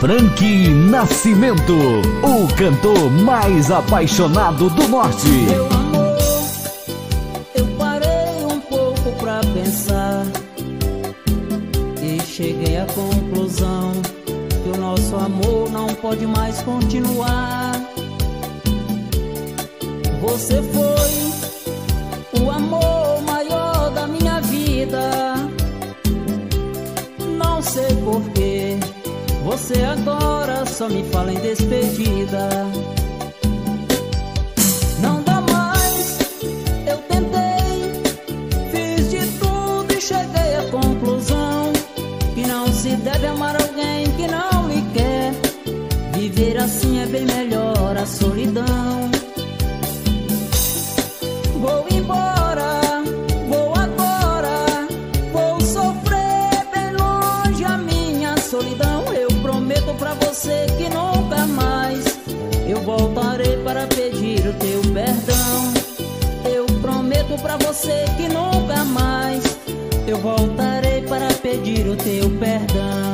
Frank Nascimento, o cantor mais apaixonado do norte. Meu amor, eu parei um pouco pra pensar e cheguei à conclusão que o nosso amor não pode mais continuar. Você foi o amor maior da minha vida. Não sei porquê você agora só me fala em despedida. Não dá mais, eu tentei, fiz de tudo e cheguei à conclusão que não se deve amar alguém que não lhe quer. Viver assim é bem melhor, a solidão. Vou embora, vou agora, vou sofrer bem longe a minha solidão. Eu prometo pra você que nunca mais eu voltarei para pedir o teu perdão. Eu prometo pra você que nunca mais eu voltarei para pedir o teu perdão.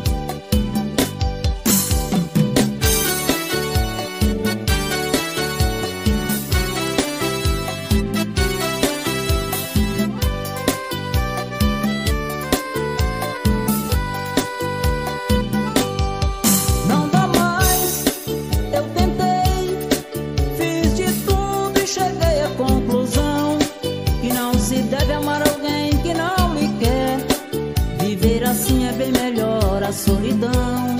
Assim é bem melhor, a solidão.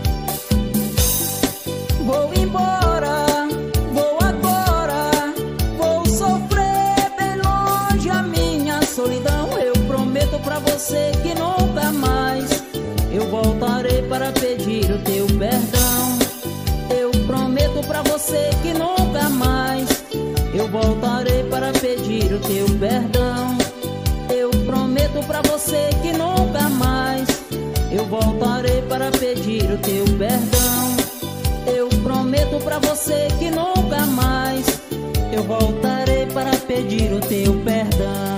Vou embora, vou agora, vou sofrer bem longe a minha solidão. Eu prometo pra você que nunca mais eu voltarei para pedir o teu perdão. Eu prometo pra você que nunca mais eu voltarei para pedir o teu perdão. Eu prometo pra você que nunca mais eu voltarei para pedir o teu perdão. Eu prometo pra você que nunca mais eu voltarei para pedir o teu perdão.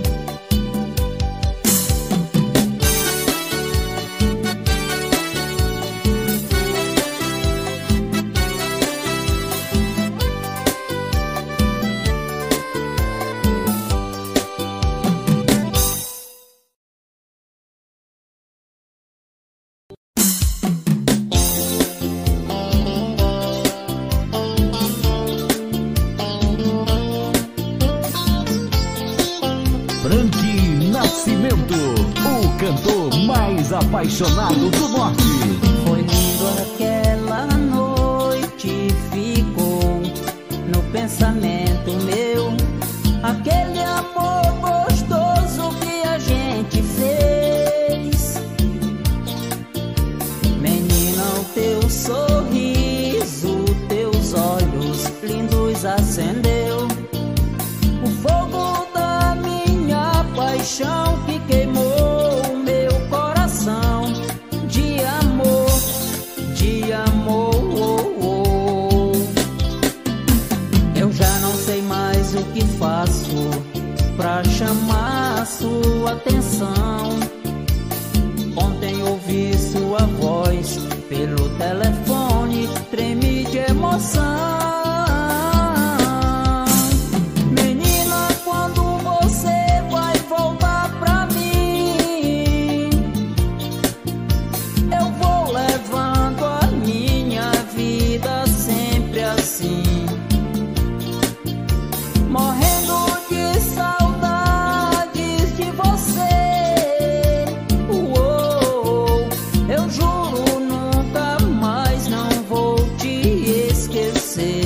Frank Nascimento, o cantor mais apaixonado do norte. Foi lindo aquela noite, ficou no pensamento meu aquele amor gostoso que a gente fez. Menina, o teu sorriso, teus olhos lindos acendeu o fogo da minha paixão que queimou o meu coração de amor, de amor. Eu já não sei mais o que faço pra chamar sua atenção. Ontem ouvi sua voz pelo telefone, tremi de emoção. Morrendo de saudades de você. Eu juro nunca mais não vou te esquecer.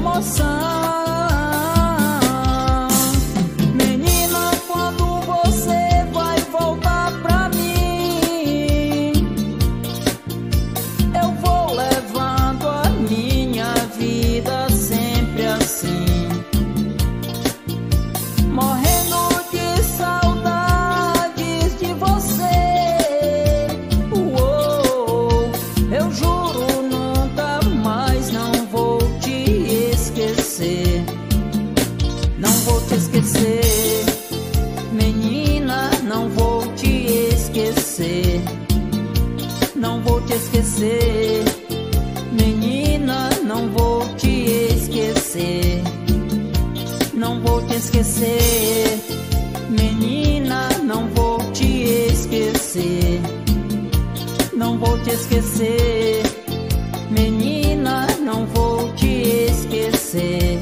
emoção. Menina, quando você vai voltar pra mim, eu vou levando a minha vida sempre assim, morrendo de saudades de você. Uou, eu juro nunca mais não vou te esquecer. Não vou te esquecer, menina, não vou te esquecer. Não vou te esquecer, menina, não vou te esquecer. Não vou te esquecer, menina, não vou te esquecer. Não vou te esquecer, menina, não vou te esquecer.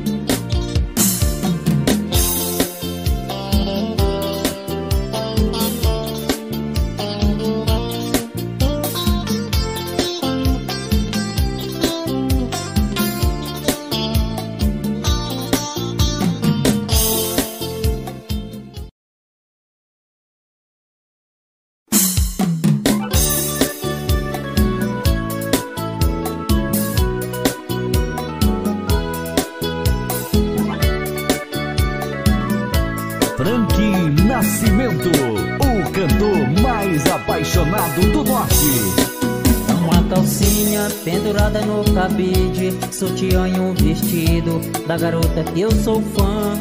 Frank Nascimento, o cantor mais apaixonado do Norte. Uma calcinha pendurada no cabide, sutiã e um vestido da garota que eu sou fã.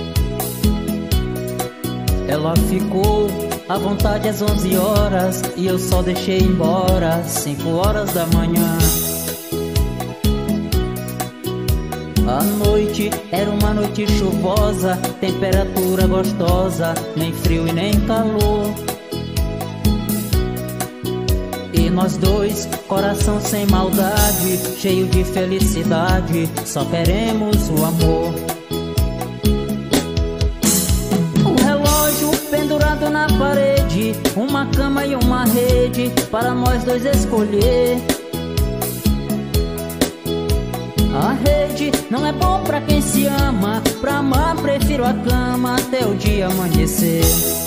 Ela ficou à vontade às 11 horas e eu só deixei embora 5 horas da manhã. A noite era uma noite chuvosa, temperatura gostosa, nem frio e nem calor. E nós dois, coração sem maldade, cheio de felicidade, só queremos o amor. Um relógio pendurado na parede, uma cama e uma rede para nós dois escolher. A rede não é bom pra quem se ama, pra amar prefiro a cama até o dia amanhecer.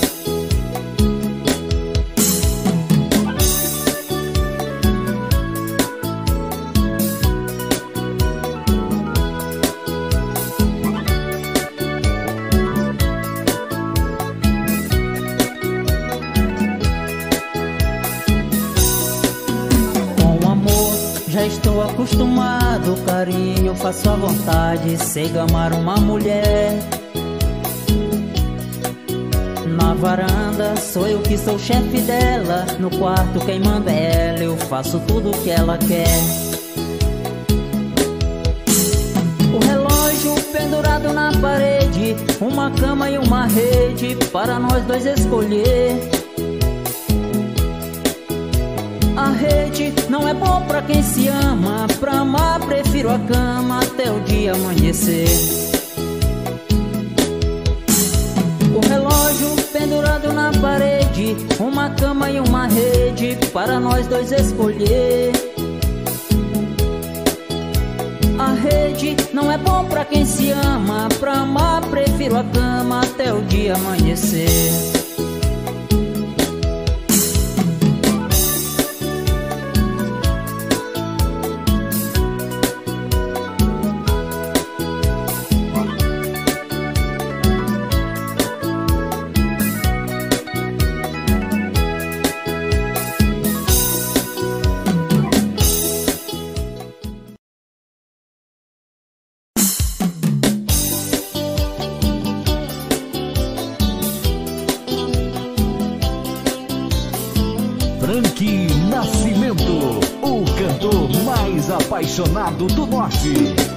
Já estou acostumado, carinho, faço à vontade, sei amar uma mulher. Na varanda sou eu que sou chefe dela, no quarto quem manda é ela, eu faço tudo o que ela quer. O relógio pendurado na parede, uma cama e uma rede para nós dois escolher. A rede não é bom pra quem se ama, pra amar prefiro a cama até o dia amanhecer. O relógio pendurado na parede, uma cama e uma rede para nós dois escolher. A rede não é bom pra quem se ama, pra amar prefiro a cama até o dia amanhecer. Frank Nascimento, o cantor mais apaixonado do Norte.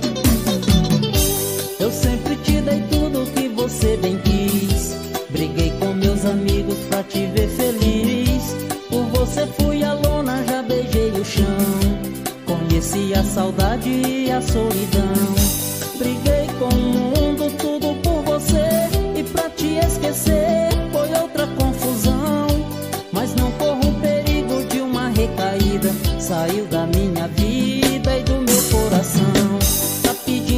Eu sempre te dei tudo que você bem quis, briguei com meus amigos pra te ver feliz. Por você fui a lona, já beijei o chão, conheci a saudade e a solidão. Briguei com o mundo, tudo por você, e pra te esquecer foi outra confusão. Mas não corro o perigo de uma recaída, saiu da minha vida e do meu coração. Tá pedindo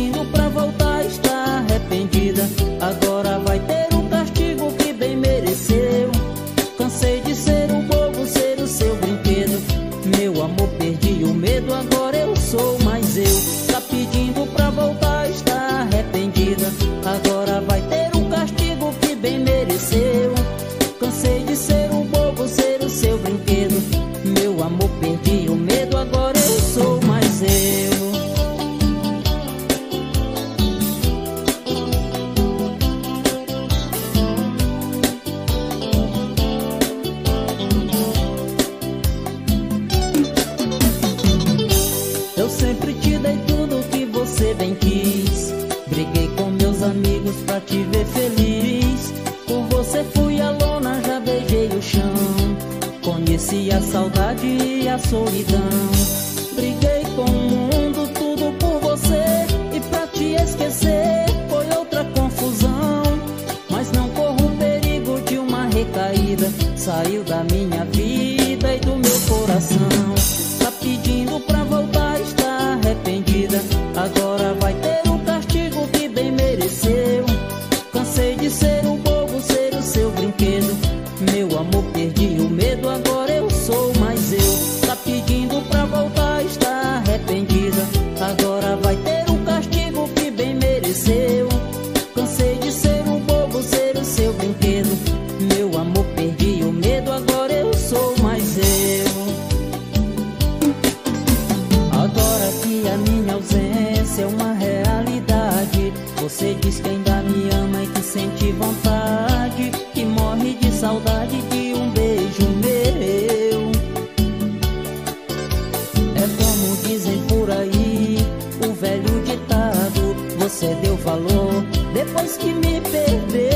o medo, agora eu sou mais eu. Tá pedindo pra voltar, está arrependida. Agora vai ter um castigo que bem mereceu. Cansei de ser um bobo, ser o seu brinquedo. Meu amor, perdi o medo, agora eu sou mais eu. Eu sempre te dei tudo que você bem quis. Briguei com meus amigos pra te ver feliz. Por você fui a lona, já beijei o chão. Conheci a saudade e a solidão. Briguei com o mundo, tudo por você. E pra te esquecer foi outra confusão. Mas não corro o perigo de uma recaída. Saiu da minha vida e do meu coração. Tá pedindo pra voltar, está arrependida. Agora vai ter um castigo que bem mereceu. Cansei de ser um bobo, ser o seu brinquedo. Meu amor, perdi o medo, agora eu sou mais eu. Tá pedindo pra voltar, está arrependida. Agora vai ter um castigo que bem mereceu. Cansei de ser um bobo, ser o seu brinquedo. Meu amor, perdi o medo, agora eu sou mais eu. Agora que a minha ausência é uma realidade, você diz que ainda me ama e que sente vontade, que morre de saudade de um beijo meu. É como dizem por aí, o velho ditado, você deu valor depois que me perdeu.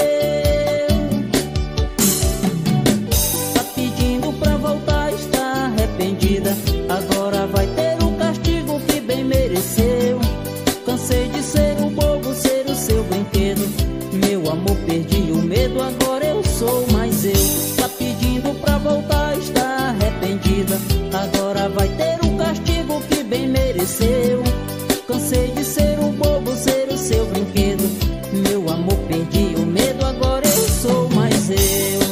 Tá pedindo pra voltar, está arrependida. Agora vai ter um castigo que bem mereceu. Cansei de ser um bobo, ser o seu brinquedo. Meu amor, perdi o medo, agora eu sou mais eu. Tá pedindo pra voltar, está arrependida. Agora vai ter um castigo que bem mereceu. Cansei de ser um bobo, ser o seu brinquedo. Meu amor, perdi o medo, agora eu sou mais eu.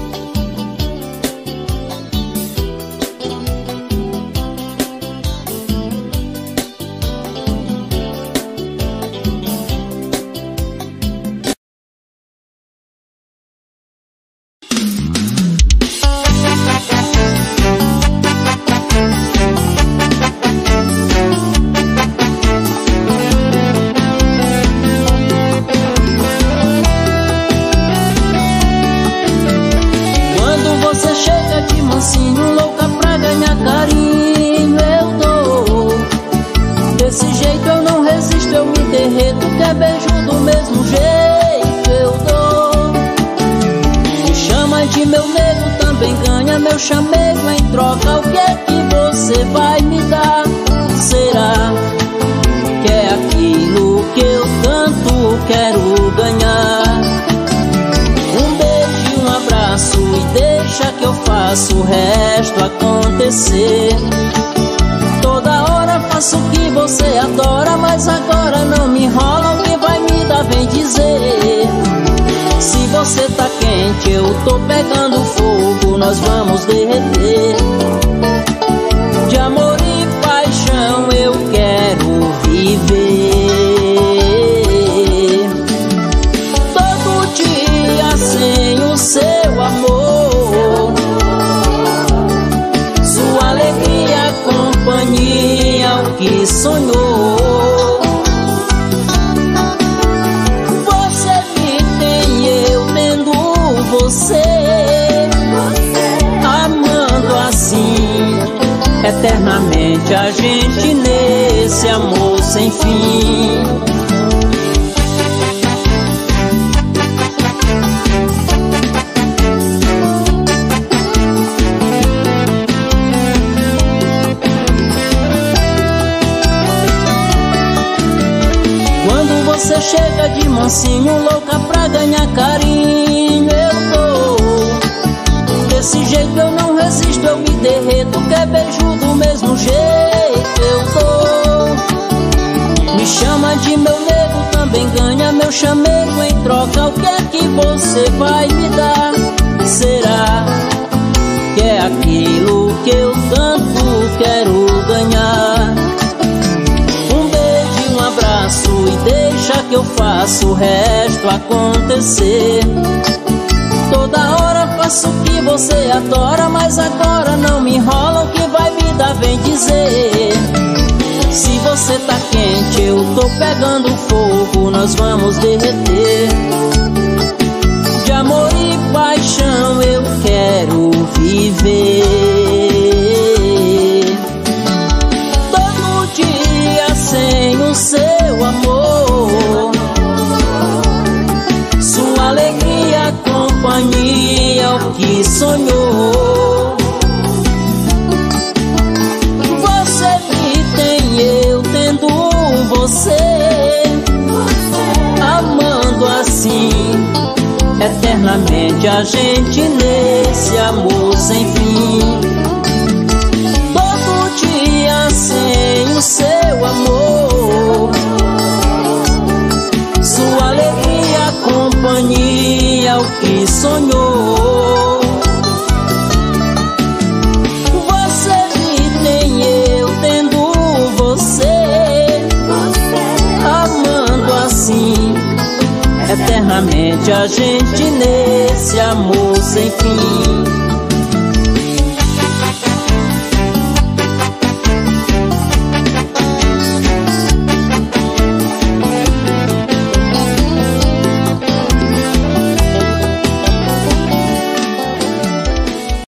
Meu chamego em troca, o que é que você vai me dar? Será que é aquilo que eu tanto quero ganhar? Um beijo, um abraço e deixa que eu faça o resto acontecer. Toda hora faço o que você adora, mas agora não me enrola, o que vai me dar vem dizer. Se você tá quente, eu tô pegando fogo, nós vamos derreter. De amor e paixão eu quero viver. Todo dia sem o seu amor, sua alegria, companhia, o que sonhou. Você, amando assim, eternamente a gente nesse amor sem fim. Quando você chega de mansinho, louca pra ganhar carinho, eu tô. Desse jeito eu não resisto, eu me derreto. Quer beijo do mesmo jeito, eu tô. Me chama de meu nego, também ganha meu chamego em troca. O que é que você vai me dar? Será que é aquilo que eu tanto quero que eu faço o resto acontecer. Toda hora faço o que você adora, mas agora não me enrola, o que vai me dar vem dizer. Se você tá quente, eu tô pegando fogo, nós vamos derreter. De amor e paixão eu quero viver. Todo dia sem o seu amor, sua alegria, companhia, o que sonhou. Você me tem, eu tendo você, amando assim eternamente a gente nesse amor sem fim. Todo dia sem o seu amor, sua alegria, companhia, o que sonhou. Você me tem, eu tendo você, amando assim eternamente a gente nesse amor sem fim.